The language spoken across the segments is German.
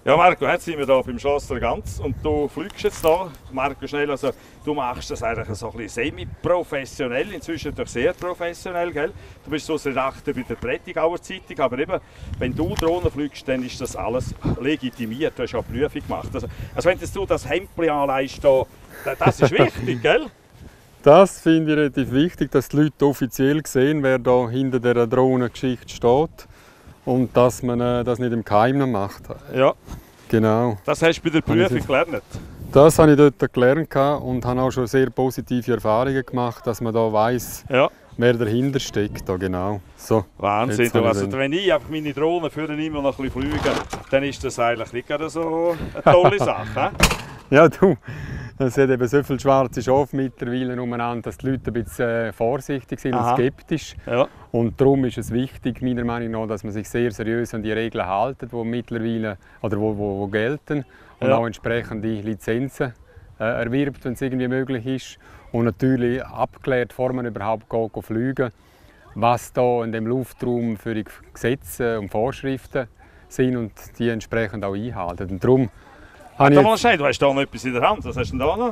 Ja, Marco, jetzt sind wir hier beim Schloss Ganz und du fliegst jetzt hier, Marco, schnell, also du machst das eigentlich so ein bisschen semi-professionell, inzwischen doch sehr professionell, gell? Du bist so Redakteur bei der Prättigauer Zeitung, aber eben, wenn du Drohnen fliegst, dann ist das alles legitimiert, du hast ja eine Prüfung gemacht. Also wenn du das Hemdli anlegst, das ist wichtig, gell? Das finde ich relativ wichtig, dass die Leute offiziell sehen, wer da hinter dieser Drohnengeschichte steht. Und dass man das nicht im Geheimen macht. Ja. Genau. Das hast du bei der Prüfung gelernt? Das habe ich dort gelernt und habe auch schon sehr positive Erfahrungen gemacht, dass man da weiss, ja, wer dahinter steckt. Da, genau. So, Wahnsinn. Also, wenn ich einfach meine Drohnen für immer noch ein bisschen fliege, dann ist das eigentlich nicht gerade so eine tolle Sache. Ja, du, es hat eben so viele schwarze Schafe mittlerweile umeinander, dass die Leute ein bisschen vorsichtig sind und skeptisch. Ja. Und darum ist es wichtig, meiner Meinung nach, dass man sich sehr seriös an die Regeln hält, die mittlerweile oder wo gelten. Und auch entsprechende Lizenzen erwirbt, wenn es irgendwie möglich ist. Und natürlich abklärt, bevor man überhaupt fliegen, was da in dem Luftraum für die Gesetze und Vorschriften sind und die entsprechend auch einhalten. Und darum du hast da noch etwas in der Hand. Was hast du denn da noch?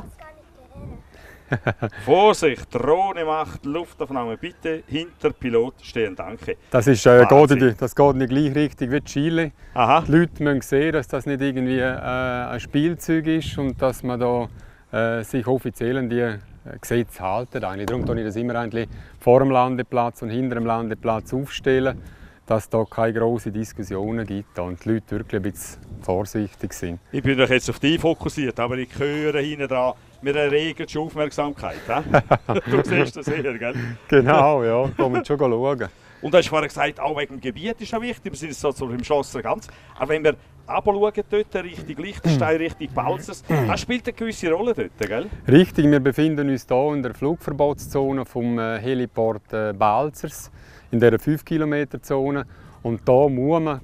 Vorsicht, Drohne macht Luftaufnahme. Bitte hinter Pilot stehen. Danke. Das, ist, geht in die gleiche Richtung wie Chile. Aha. Die Leute müssen sehen, dass das nicht irgendwie ein Spielzeug ist und dass man da, sich offiziell an die Gesetze halten. Darum tue ich das immer vor dem Landeplatz und hinter dem Landeplatz aufstellen, dass es da keine grossen Diskussionen gibt und die Leute wirklich ein bisschen vorsichtig sind. Ich bin doch jetzt auf dich fokussiert, aber ich höre hinten dran, wir erregen schon Aufmerksamkeit. Du siehst das hier, gell? Genau, ja, da muss man schon schauen. Und du hast vorhin gesagt, auch wegen dem Gebiet ist es wichtig, wir sind jetzt so im Schloss Ganz. Aber wenn wir runterschauen, dort, Richtung Liechtenstein, Richtung Balzers, das spielt eine gewisse Rolle dort, gell? Richtig, wir befinden uns hier in der Flugverbotszone vom Heliport Balzers, in dieser 5-Kilometer-Zone. Und da muss man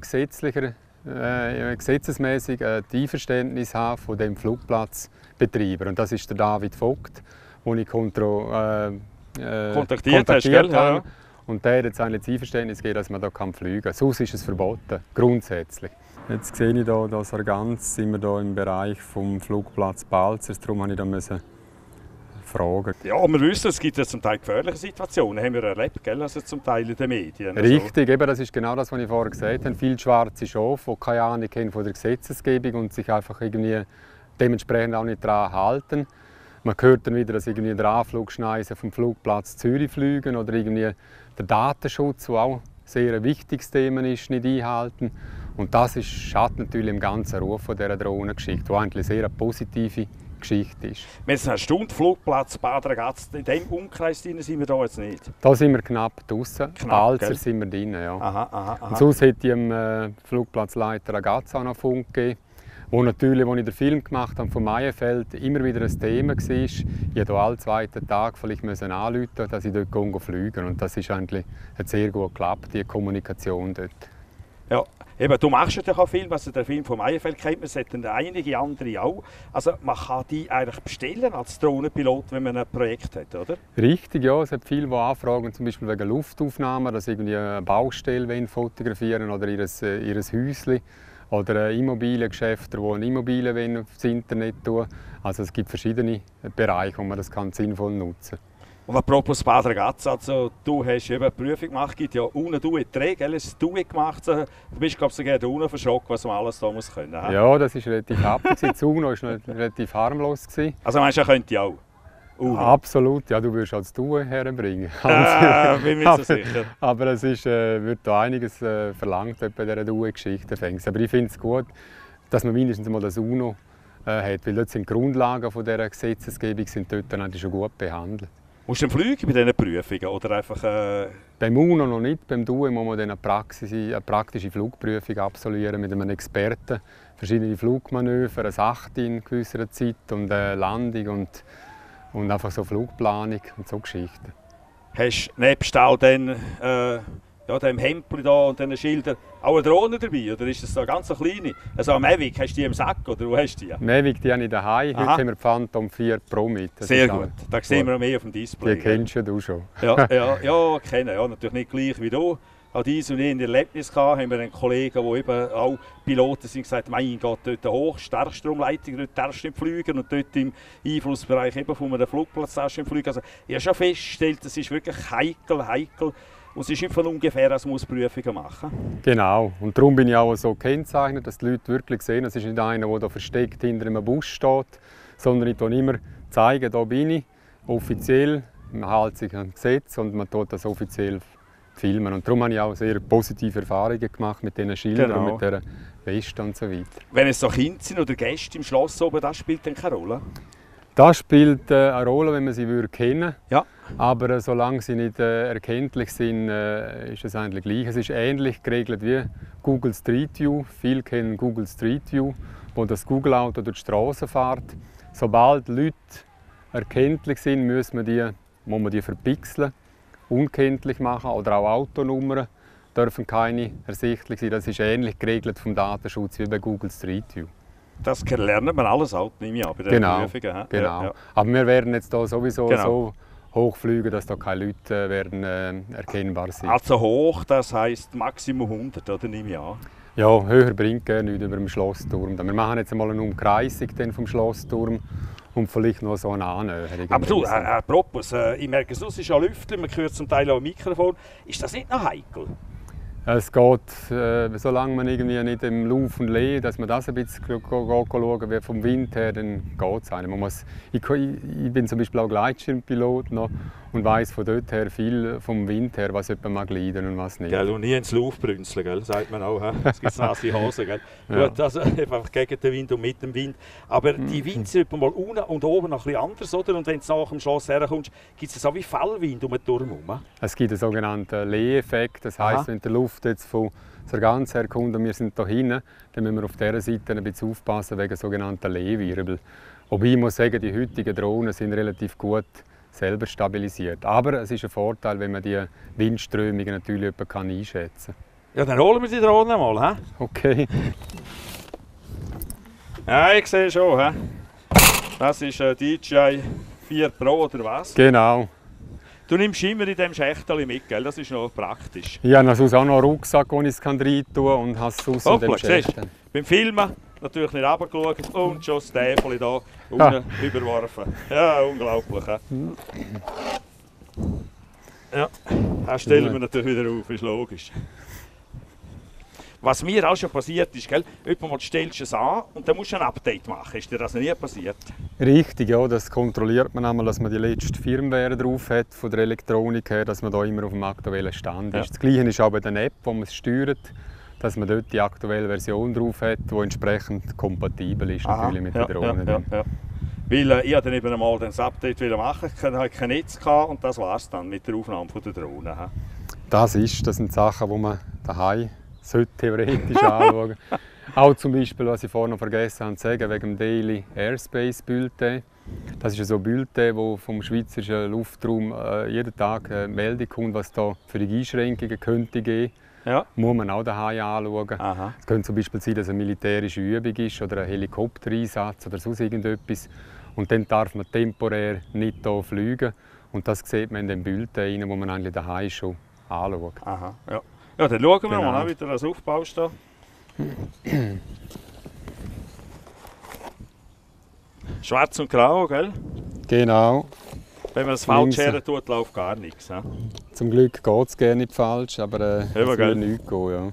gesetzesmäßig ein Einverständnis haben von dem Flugplatzbetreiber. Und das ist der David Vogt, den ich kontaktiert habe. Ja. Und der hat jetzt eigentlich das Einverständnis gegeben, dass man hier fliegen kann. Sonst ist es verboten, grundsätzlich. Jetzt sehe ich hier, dass sind wir hier im Bereich vom Flugplatz Balzers. Darum musste ich da fragen. Ja, wir wissen, es gibt ja zum Teil gefährliche Situationen, haben wir erlebt, gell? Also zum Teil in den Medien. Richtig, eben, das ist genau das, was ich vorher gesagt habe. Viele schwarze Schafe, die keine Ahnung haben von der Gesetzesgebung und sich einfach irgendwie dementsprechend auch nicht daran halten. Man hört dann wieder, dass irgendwie der Anflugschneisen vom Flugplatz Zürich fliegen oder irgendwie der Datenschutz, der auch sehr ein wichtiges Thema ist, nicht einhalten. Und das schadet natürlich im ganzen Ruf dieser Drohnengeschichte, die eigentlich sehr eine positive Geschichte ist. Wir sind eine Stunde Flugplatz Bad Ragaz, in diesem Umkreis sind wir da jetzt nicht? Da sind wir knapp draußen, Balzer sind wir drin, ja. Aha. Und sonst hätte ich dem Flugplatzleiter Ragaz auch noch Funk gegeben, wo natürlich, als ich den Film gemacht habe vom Maienfeld, immer wieder ein Thema war. Ich musste alle zweiten Tag vielleicht anrufen, dass ich dort fliegen kann. Und das ist eigentlich, hat sehr gut geklappt, die Kommunikation dort. Ja, eben, du machst natürlich auch Filme, also den Film vom Maienfeld kennt man, es hat einige andere auch. Also man kann die eigentlich bestellen als Drohnenpilot, wenn man ein Projekt hat, oder? Richtig, ja. Es hat viele, die anfragen, zum Beispiel wegen Luftaufnahmen, dass sie irgendwie eine Baustelle fotografieren oder ihr Häuschen. Oder Immobiliengeschäfte, die eine Immobilie aufs Internet tun. Also es gibt verschiedene Bereiche, wo man das sinnvoll nutzen kann. Und apropos Bad Ragaz, also du hast eben eine Prüfung gemacht, gibt ja UNO-Duet 3, gell? Ein Duet gemacht. Du bist, glaube ich, sogar der UNO verschrocken, was man alles da muss können. Ja, das war relativ happig. Das UNO war relativ harmlos. Also meinst du, er könnte auch? Absolut, ja, du würdest als Duo herbringen. Bin mir nicht so sicher. Aber es wird da einiges verlangt bei dieser Duo-Geschichte. Aber ich finde es gut, dass man mindestens mal das UNO hat, weil dort sind die Grundlagen dieser Gesetzesgebung sind dort dann schon gut behandelt. Musst du fliegen bei diesen Prüfungen oder einfach? Beim UNO noch nicht, beim DUE muss man eine praktische Flugprüfung absolvieren mit einem Experten. Verschiedene Flugmanöver, eine Sachte in gewisser Zeit und eine Landung und einfach so Flugplanung und so Geschichten. Hast du nebst all dem Hemdli da und diesen Schildern auch eine Drohne dabei? Oder ist das so eine ganz kleine? Also eine Mavic, hast du die im Sack oder wo hast du die? Mavic, die habe ich daheim. Heute haben wir die Phantom 4 Pro mit. Das sehr gut, da sehen wir mehr auf dem Display. Die kennst du schon. Ja, kenne. Ja, natürlich nicht gleich wie du. an dies und jenes Erlebnis gehabt, haben wir einen Kollegen, der eben auch Piloten sind, gesagt, mein Gott, dort hoch, Starkstromleitung, dort darfst du nicht fliegen und dort im Einflussbereich eben von einem Flugplatz darfst du nicht fliegen. Also ich habe schon festgestellt, das ist wirklich heikel. Und es ist nicht von ungefähr, als muss Prüfungen machen. Genau. Und darum bin ich auch so gekennzeichnet, dass die Leute wirklich sehen, es ist nicht einer, der da versteckt hinter einem Bus steht, sondern ich zeige immer, da bin ich, offiziell, man hält sich an das Gesetz und man tut das offiziell filmen. Und darum habe ich auch sehr positive Erfahrungen gemacht mit diesen Schildern und mit dieser Weste und so weiter. Wenn es so Kinder sind oder Gäste im Schloss oben, das spielt dann keine Rolle? Das spielt eine Rolle, wenn man sie kennen würde. Ja. Aber solange sie nicht erkenntlich sind, ist es eigentlich gleich. Es ist ähnlich geregelt wie Google Street View. Viele kennen Google Street View, wo das Google-Auto durch die Straße fährt. Sobald Leute erkenntlich sind, muss man die verpixeln, unkenntlich machen oder auch Autonummern dürfen keine ersichtlich sein. Das ist ähnlich geregelt vom Datenschutz wie bei Google Street View. Das lernt man alles auch, nehme ich an, bei den Prüfungen. Genau. Ja. Aber wir werden jetzt hier sowieso so hochfliegen, dass da keine Leute werden, erkennbar sind. Also hoch, das heisst Maximum 100, oder nehme ich an? Ja, höher bringt gar nichts über dem Schlossturm. Wir machen jetzt einmal eine Umkreisung vom Schlossturm und vielleicht noch so eine Annäherung. Aber du, apropos, ich merke es ist ja Lüftchen, man hört zum Teil auch ein Mikrofon. Ist das nicht noch heikel? Es geht, solange man irgendwie nicht im Lauf und Leh, dass man das ein bisschen schauen, wie vom Wind her, dann geht es einem. Ich bin zum Beispiel auch Gleitschirmpilot noch und weiss von dort her viel vom Wind her, was jemand mag leiden und was nicht. Gell, und nie ins Lauf brünzeln, gell, sagt man auch. Es gibt nasse Hosen. Gell. Ja. Gut, also einfach gegen den Wind und mit dem Wind. Aber die Wind sind mal unten und oben noch ein bisschen anders, oder? Und wenn du nach dem Schloss herkommst, gibt es so wie Fallwind um den Turm herum. Es gibt einen sogenannten Leh-Effekt. Das heisst, wenn die Luft jetzt von Sargans herkommt und wir sind hier hinten, dann müssen wir auf dieser Seite ein bisschen aufpassen wegen sogenannten Lehwirbel. Wobei ich muss sagen, die heutigen Drohnen sind relativ gut selber stabilisiert. Aber es ist ein Vorteil, wenn man die Windströmungen natürlich einschätzen kann. Ja, dann holen wir die Drohne mal. He? Okay. Ja, ich sehe schon. He? Das ist ein DJI 4 Pro oder was? Genau. Du nimmst immer in diesem Schächtel mit, gell? Das ist noch praktisch. Ich habe sonst auch noch einen Rucksack, den ich rein tun kann und habe es sonst in dem Schächtel. Beim Filmen natürlich nicht runtergeschaut und schon das Täfeli hier unten überworfen. Ja, unglaublich. Ja, das stellen wir natürlich wieder auf, ist logisch. Was mir auch schon passiert ist, gell? Mal stellst du es an und dann musst du ein Update machen. Ist dir das noch nie passiert? Richtig, ja, das kontrolliert man einmal, dass man die letzte Firmware drauf hat, von der Elektronik her, dass man da immer auf dem aktuellen Stand ist. Ja. Das Gleiche ist auch bei der App, wo man es steuert, dass man dort die aktuelle Version drauf hat, die entsprechend kompatibel ist natürlich mit der Drohne. Ja. Weil ich dann eben einmal das Update machen, ich hatte kein Netz und das war es dann mit der Aufnahme von der Drohne. Das sind Sachen, die man daheim theoretisch anschauen. Auch zum Beispiel, was ich vorhin noch vergessen habe zu sagen, wegen dem Daily Airspace Bulletin. Das ist so ein Bulletin, wo vom schweizerischen Luftraum jeden Tag eine Meldung kommt, was da für die Einschränkungen könnte geben. Ja. Muss man auch daheim anschauen. Aha. Es könnte zum Beispiel sein, dass es eine militärische Übung ist oder ein Helikoptereinsatz oder sonst irgendetwas. Und dann darf man temporär nicht hier fliegen. Und das sieht man in dem Bulletin, wo man eigentlich daheim schon anschaut. Aha. Ja. Ja, dann schauen wir mal, wie du das aufbaust. Da. Schwarz und grau, gell? Genau. Wenn man das falsch her tut, läuft gar nichts. He? Zum Glück geht es gerne nicht falsch, aber es würde nichts gehen. Ja.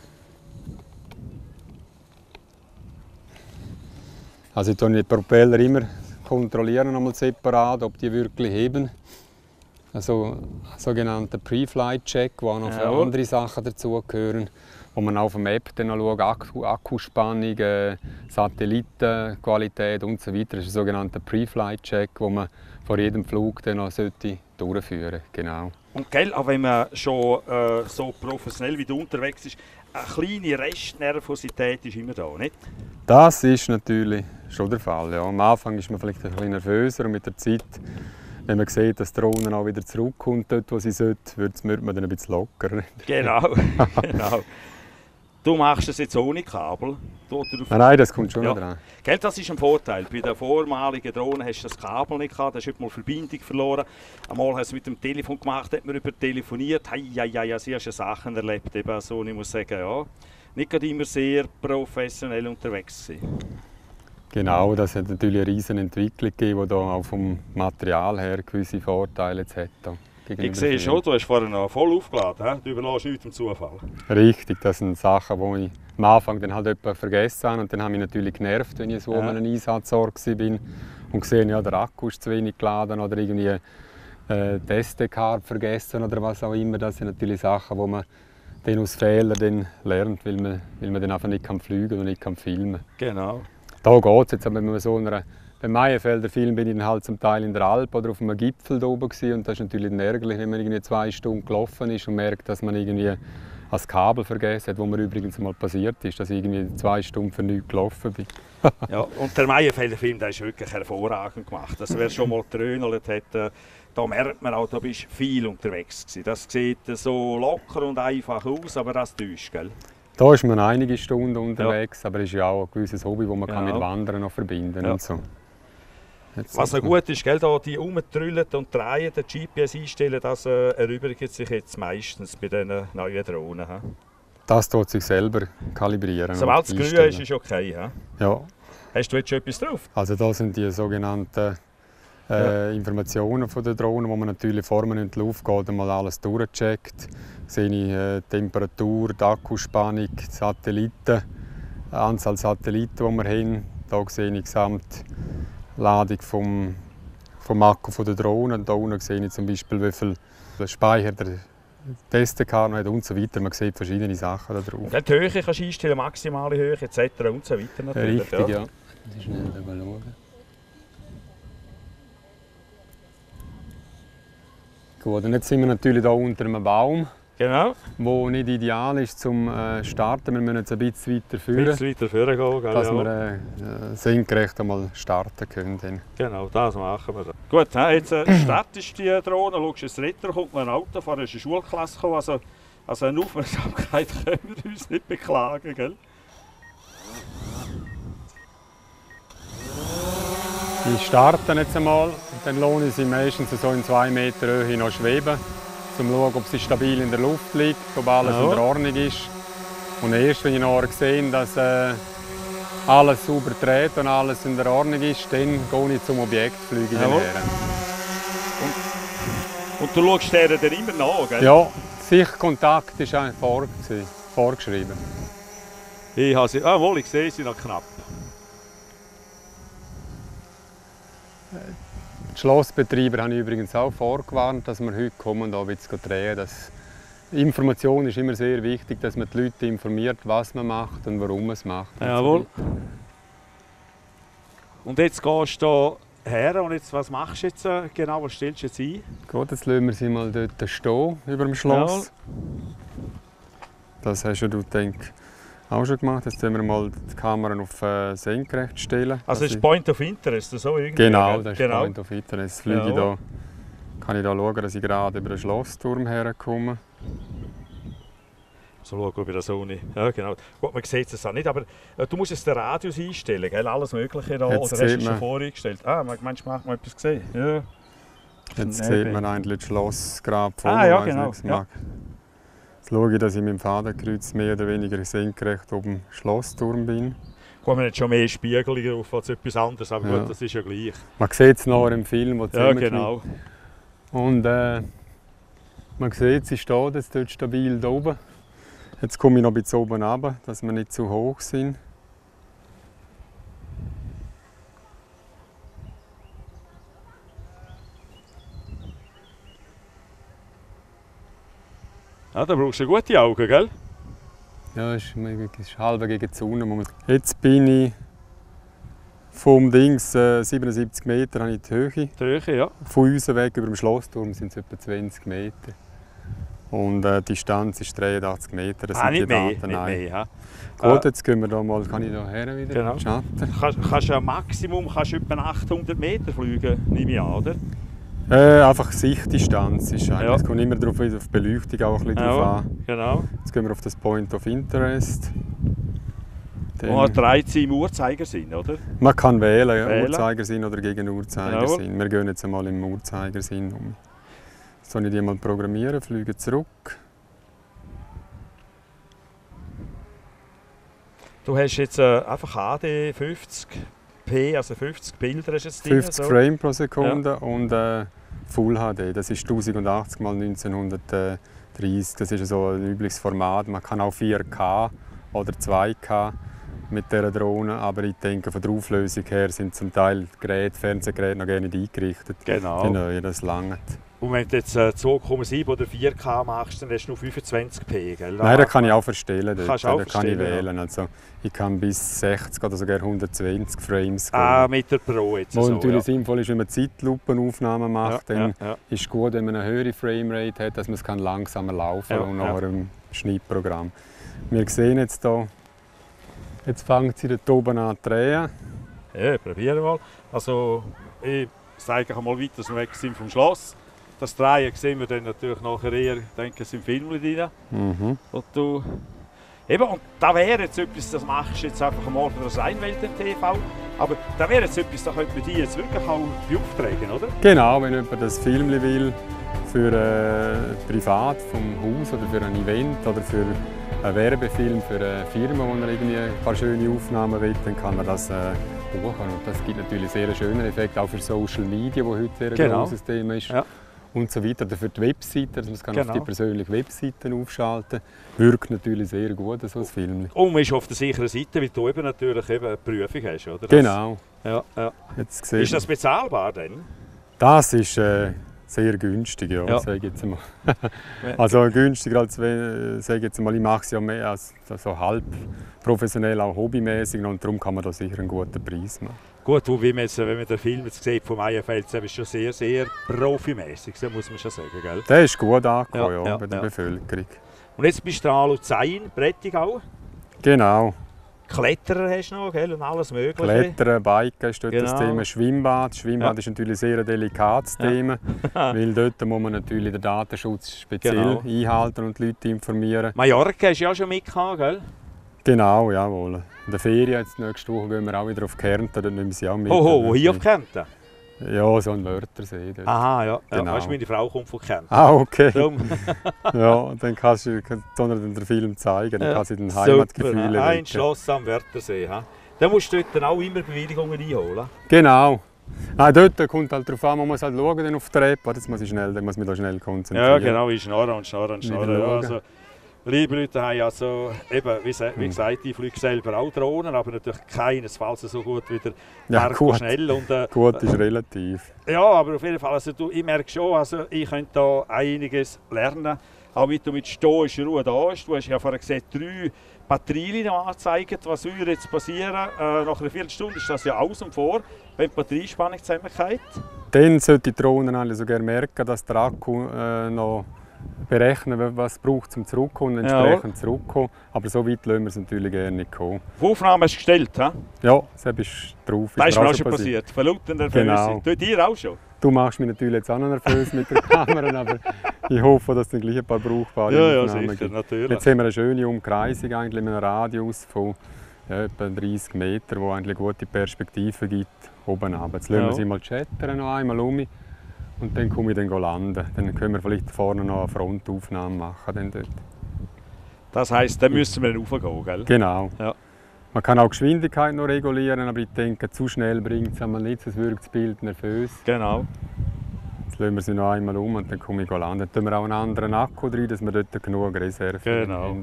Also ich kontrolliere die Propeller immer nochmal separat, ob die wirklich heben. Also einen sogenannten Pre-Flight-Check, wo auch noch andere Sachen dazugehören, wo man auf der Map dann noch schaut, Akkuspannung, Satellitenqualität und so weiter. Das ist ein sogenannter Pre-Flight-Check, den man vor jedem Flug dann noch durchführen sollte. Genau. Und gell, auch wenn man schon so professionell wie du unterwegs ist, eine kleine Restnervosität ist immer da, nicht? Das ist natürlich schon der Fall. Ja. Am Anfang ist man vielleicht ein bisschen nervöser und mit der Zeit, wenn man sieht, dass die Drohne auch wieder zurückkommt, dort wo sie sollte, wird man dann ein bisschen lockerer. Genau, genau. Du machst es jetzt ohne Kabel. Nein, das kommt schon ja. noch dran. Gell, das ist ein Vorteil. Bei den vormaligen Drohnen hast du das Kabel nicht gehabt, da hast du mal Verbindung verloren. Einmal hast du es mit dem Telefon gemacht, hat man über telefoniert. Ja, sie hast Sachen erlebt. Eben, also, ich muss sagen, ja, nicht gerade immer sehr professionell unterwegs gewesen. Genau, das hat natürlich eine riesen Entwicklung gegeben, die da auch vom Material her gewisse Vorteile jetzt hat. Ich sehe schon, du hast vorhin noch voll aufgeladen. Du überlässt nichts dem Zufall. Richtig, das sind Sachen, die ich am Anfang dann halt vergessen habe. Und dann habe ich mich natürlich genervt, wenn ich so an einem Einsatzort war und gesehen, ja, der Akku ist zu wenig geladen oder irgendwie die SD-Karte vergessen oder was auch immer. Das sind natürlich Sachen, die man dann aus Fehlern lernt, weil man dann einfach nicht fliegen kann und nicht filmen kann. Genau. Da geht es jetzt, aber wenn man so beim Maienfelder Film bin ich dann halt zum Teil in der Alp oder auf einem Gipfel da oben gewesen. Und das ist natürlich ärgerlich, wenn man irgendwie 2 Stunden gelaufen ist und merkt, dass man irgendwie das Kabel vergessen hat, wo mir übrigens mal passiert ist, dass ich irgendwie 2 Stunden für nichts gelaufen bin. Ja, und der Maienfelder Film, der ist wirklich hervorragend gemacht. Also, wer schon mal getrönelt hat, da merkt man auch, da bist viel unterwegs gewesen. Das sieht so locker und einfach aus, aber das täuscht, gell? Da ist man einige Stunden unterwegs, aber es ist ja auch ein gewisses Hobby, das man mit Wandern noch verbinden kann. So. Was auch gut ist, gell, da die rumtrüllen und drehen, den GPS einstellen, das erübrigt sich jetzt meistens bei diesen neuen Drohnen. He? Das tut sich selber kalibrieren. Sobald es grün ist, ist okay. He? Ja. Hast du jetzt schon etwas drauf? Also da sind die sogenannten Informationen von der Drohne, wo man natürlich vor man in die Luft geht, einmal alles durchcheckt. Sehe ich Temperatur, die Akkuspannung, die Satelliten, die Anzahl Satelliten, die wir haben. Da sehe ich die Gesamtladung vom Akku der Drohne. Und da unten sehe ich zum Beispiel, wie viel Speicher der SD-Karte hat und so weiter. Man sieht verschiedene Sachen da drauf. Die Höhe kannst du einstellen, maximale Höhe etc. und so weiter. Natürlich. Richtig, ja. Schnell schauen. Gut, und jetzt sind wir natürlich hier unter einem Baum, genau. Wo nicht ideal ist zum Starten. Wir müssen jetzt ein bisschen weiter führen, gehen, gell, dass wir senkrecht einmal starten können. Genau, das machen wir. Gut, jetzt startest du die Drohne, schaust ins Ritter, kommt ein Auto, vorher ist eine Schulklasse gekommen, also eine Aufmerksamkeit können wir uns nicht beklagen. Gell? Ich starte jetzt einmal und dann lohne ich sie meistens so in 2 Meter Höhe noch schweben, um zu schauen, ob sie stabil in der Luft liegt, ob alles in der Ordnung ist. Und erst wenn ich nachher sehe, dass alles sauber dreht und alles in der Ordnung ist, dann gehe ich zum Objekt, fliege ich her. Und du schaust denen dann immer nach, gell? Ja, Sichtkontakt ist eigentlich vorgeschrieben. Ich habe sie, ich sehe sie noch knapp. Die Schlossbetreiber haben übrigens auch vorgewarnt, dass wir heute kommen, da zu drehen. Information ist immer sehr wichtig, dass man die Leute informiert, was man macht und warum man es macht. Jawohl. Und jetzt gehst du her und jetzt, was machst du jetzt genau? Was stellst du jetzt ein? Gut, jetzt lassen wir sie mal dort stehen, über dem Schloss. Jawohl. Das hast du, denke ich, auch schon gemacht. Jetzt stellen wir mal die Kamera auf senkrecht stellen. Also das ist Point of Interest, so irgendwie? Genau, das ist Point of Interest. Jetzt kann ich hier schauen, dass ich gerade über den Schlossturm herkomme. So schauen, ob ich das so nicht... Ja, genau. Gut, man sieht es auch nicht, aber du musst jetzt den Radius einstellen, gell? Alles Mögliche da. Oder hast du es schon voreingestellt? Meinst du, man hat etwas gesehen? Ja. Jetzt sieht man eigentlich das Schloss gerade vor mir. Ja, genau. Jetzt schaue ich, dass ich mit dem Fadenkreuz mehr oder weniger senkrecht oben im Schlossturm bin. Kommen jetzt schon mehr Spiegel drauf als etwas anderes, aber gut, das ist ja gleich. Man sieht es nachher im Film, wo ja, genau. Und man sieht, sie steht jetzt dort stabil da oben. Jetzt komme ich noch ein bisschen oben runter, dass wir nicht zu hoch sind. Ja, da brauchst du gute Augen, gell? Ja, es ist halb gegen die Sonne. Jetzt bin ich vom Dings 77 Meter habe ich die Höhe. Die Höhe, ja. Von uns weg über dem Schlossturm sind es etwa 20 Meter. Und die Distanz ist 83 Meter. Das sind nicht die Daten, mehr, nicht mehr. Gut, jetzt gehen wir da mal. Kann ich da her wieder? Genau. Kannst du ein Maximum etwa 800 Meter fliegen, nehme ich an, oder? Einfach Sichtdistanz ist eigentlich. Ja. Es kommt immer darauf, auf die Beleuchtung auch ein bisschen drauf an. Genau. Jetzt gehen wir auf das Point of Interest. Wo dreht sie im Uhrzeigersinn, oder? Man kann wählen, Wählen. Uhrzeigersinn oder gegen Uhrzeigersinn. Wir gehen jetzt einmal im Uhrzeigersinn um. Jetzt soll ich die mal programmieren, fliegen zurück. Du hast jetzt einfach HD 50p, also 50 Bilder hast jetzt 50 so. Frame pro Sekunde und Full HD. Das ist 1080 x 1930. Das ist so ein übliches Format. Man kann auch 4K oder 2K mit dieser Drohne, aber ich denke, von der Auflösung her sind zum Teil Geräte, Fernsehgeräte noch gar nicht eingerichtet. Genau. Die neuen, das langt. Und wenn du jetzt 2,7 oder 4K machst, dann hast du nur 25p, gell? Nein, da kann ich auch verstellen. Kannst auch da kann ich verstellen, wählen. Also, ich kann bis 60 oder sogar 120 Frames gehen. Ah, mit der Pro jetzt Was so, natürlich sinnvoll ist, wenn man Zeitlupenaufnahmen macht, dann ja. ist es gut, wenn man eine höhere Framerate hat, dass man es langsamer laufen kann und nachher im Schnittprogramm. Wir sehen jetzt hier, jetzt fängt sie dort oben an zu drehen. Ja, probieren wir mal. Also, ich zeige euch mal weiter, dass wir weg sind vom Schloss. Das Drehen sehen wir dann natürlich nachher eher, denke ich, im Film drin. Mhm. Und du eben, und da wäre jetzt etwas, das machst du jetzt einfach am Morgen das Rheinwelt im TV, aber da wäre jetzt etwas, da könnte man die jetzt wirklich auch beauftragen, oder? Genau, wenn jemand das Film will, für privat vom Haus oder für ein Event oder für einen Werbefilm für eine Firma, wo man irgendwie ein paar schöne Aufnahmen will, dann kann man das buchen. Und das gibt natürlich sehr schönen Effekt, auch für Social Media, wo heute sehr ein grosses Thema ist. Ja. Und so weiter. Oder für die Webseite, dass man es auf die persönlichen Webseiten aufschalten kann. Wirkt natürlich sehr gut, so ein Film. Und man ist auf der sicheren Seite, weil du eben natürlich eine Prüfung hast, oder? Genau. Ja. Jetzt ist das bezahlbar denn? Das ist sehr günstig, ja. Sage ich jetzt mal. Also günstiger als sage ich jetzt mal, ich mache es ja mehr als so halb professionell, auch hobbymäßig, und darum kann man da sicher einen guten Preis machen. Gut, wie man jetzt, wenn man den Film jetzt sieht von Meyenfeld, ist schon sehr, sehr profimäßig, so muss man schon sagen, gell? Der ist gut angekommen bei der Bevölkerung. Und jetzt bist du da Luzern, Prättigau. Genau. Kletterer hast du noch, gell? Und alles Mögliche. Klettern, Biken ist dort das Thema. Schwimmbad. Schwimmbad ist natürlich sehr ein delikates Thema, weil dort muss man natürlich den Datenschutz speziell einhalten und die Leute informieren. Mallorca hast du ja auch schon mitgehabt, gell? Genau, jawohl. In der Ferien, jetzt nächste Woche, gehen wir auch wieder auf Kärnten, dann nehmen sie auch mit. Wo hier auf Kärnten? Ja, so ein Wörthersee. Dort. Aha, ja. Genau. Weißt du, meine Frau kommt von Kärnten. Ah, okay. Darum. Ja, dann kannst du den Film zeigen, dann kannst du den Heimatgefühl erwecken. Ein Schloss am Wörthersee. Dann musst du dort dann auch immer Bewilligungen einholen. Genau. Nein, dort kommt halt darauf an, man muss halt schauen dann auf der App. Jetzt muss ich mich da schnell konzentrieren. Ja, genau, ich schnarren. Ja, also, liebe Leute, also, eben, wie gesagt, ich fliege selber auch Drohnen, aber natürlich keinesfalls so gut wie der Marco Schnell. Und, gut ist relativ. Ja, aber auf jeden Fall, also, ich merke schon, also, ich könnte da einiges lernen. Auch wie du mit stoischer Ruhe da bist. Du hast ja vorher gesehen, 3 Batterien angezeigt. Was würde jetzt passieren? Nach einer Viertelstunde ist das ja aus und vor, wenn die Batteriespannung zusammenkommt. Dann sollte die Drohne alle sogar merken, dass der Akku noch berechnen, was es braucht, um zurückzukommen und entsprechend zurückzukommen. Aber so weit lassen wir es natürlich gerne nicht kommen. Die Aufnahme hast du gestellt, he? Ja, das ist drauf. Das ist mir auch schon passiert. Verlauten nervös. Genau. Tut dir auch schon? Du machst mich natürlich jetzt auch noch nervös mit der Kamera, aber ich hoffe, dass es dann gleich ein paar brauchbare Aufnahmen sicher, gibt. natürlich. Jetzt haben wir eine schöne Umkreisung eigentlich mit einem Radius von etwa 30 Metern, wo eigentlich eine gute Perspektive gibt, oben runter. Jetzt lassen wir sie mal chattern noch einmal um. Und dann komme ich dann landen. Dann können wir vielleicht vorne noch eine Frontaufnahme machen. Dann dort. Das heisst, dann müssen wir raufgehen, gell? Genau. Ja. Man kann auch die Geschwindigkeit noch regulieren, aber ich denke, zu schnell bringt es einmal nicht, sonst wirkt das Bild nervös. Genau. Jetzt lassen wir sie noch einmal um und dann komme ich landen. Dann tun wir auch einen anderen Akku rein, dass wir dort genug Reserve haben.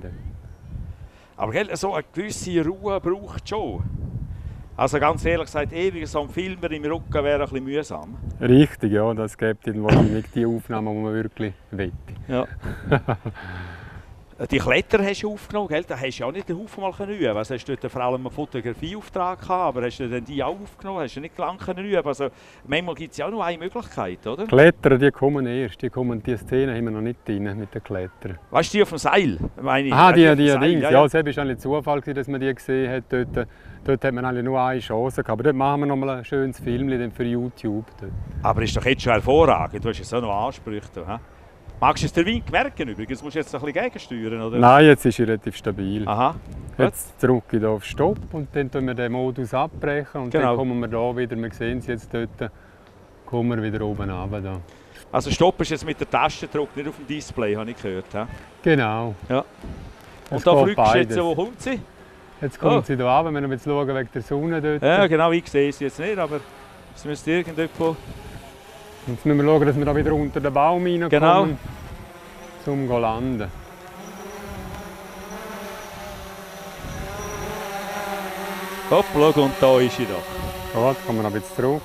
Aber gell, so eine gewisse Ruhe braucht es schon. Also ganz ehrlich gesagt, ewig so ein Filmer im Rücken wäre ein bisschen mühsam. Richtig, ja, das gibt wahrscheinlich nicht die Aufnahmen, die man wirklich will. Ja. Die Kletter hast du aufgenommen, gell? Da hast du ja auch nicht den Haufen mal üben. Was hast du dort vor allem einen Fotografieauftrag gehabt, aber hast du denn die auch aufgenommen? Hast du nicht lang üben? Also manchmal gibt es ja auch nur eine Möglichkeit, oder? Klettern, die kommen erst. Die Szene haben wir noch nicht drin mit den Klettern. Weißt du, die auf dem Seil? Meine ich. Ah, die auf dem Seil, Dings. ja. Ja, es war eigentlich Zufall, dass man die gesehen hat. Dort hat man eigentlich nur eine Chance gehabt. Aber dort machen wir noch mal ein schönes Film für YouTube. Dort. Aber ist doch jetzt schon hervorragend. Du hast jetzt auch noch Ansprüche. Da, magst du jetzt den Wind merken übrigens? Musst du jetzt ein bisschen gegensteuern, oder? Nein, jetzt ist er relativ stabil. Aha. Jetzt drücke ich hier auf Stopp und dann tun wir den Modus abbrechen und Genau. dann kommen wir da wieder, wir sehen es jetzt dort, kommen wir wieder oben runter. Da. Also Stopp ist jetzt mit der Tastendruck, nicht auf dem Display, habe ich gehört. He? Genau. Ja. Es Und da geht fliegst du jetzt, beides. wo kommt sie? Jetzt kommt sie hier runter, wenn wir jetzt schauen wegen der Sonne dort. Ja, genau, ich sehe sie jetzt nicht, aber es müsste irgendwo... Jetzt müssen wir schauen, dass wir da wieder unter den Baum reinkommen, Genau. um zu landen. Hoppla, und da ist sie doch. Gut, kommen wir noch ein bisschen zurück.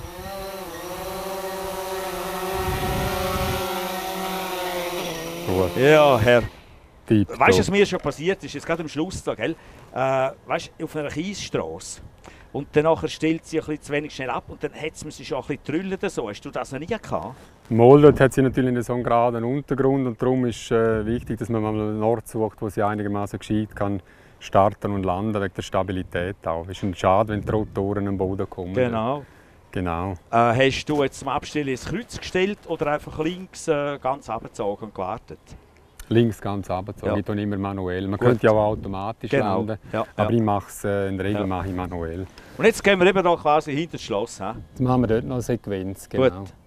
Gut, Ja, Herr. tipptopp. Weißt du, was mir schon passiert ist, jetzt gerade am Schluss da, gell? Weißt du, auf einer Kiesstrasse. Und dann nachher stellt sie ein bisschen zu wenig schnell ab und dann hat sie schon ein bisschen trüllen. So. Hast du das noch nie gehabt? Mal dort hat sie natürlich nicht so einen geraden Untergrund und darum ist wichtig, dass man mal einen Ort sucht, wo sie einigermaßen gescheit kann starten und landen, wegen der Stabilität auch. Es ist ein Schade, wenn die Rotoren am Boden kommen. Genau. Genau. Hast du jetzt zum Abstellen ins Kreuz gestellt oder einfach links ganz abgezogen und gewartet? Links ganz runter, Ja. ich tue immer manuell. Man Gut. könnte ja auch automatisch Genau. landen, Ja, aber ja. ich mache es in der Regel Ja. mache ich manuell. Und jetzt gehen wir eben da quasi hinter das Schloss. He? Jetzt machen wir dort noch eine Sequenz. Genau. Gut.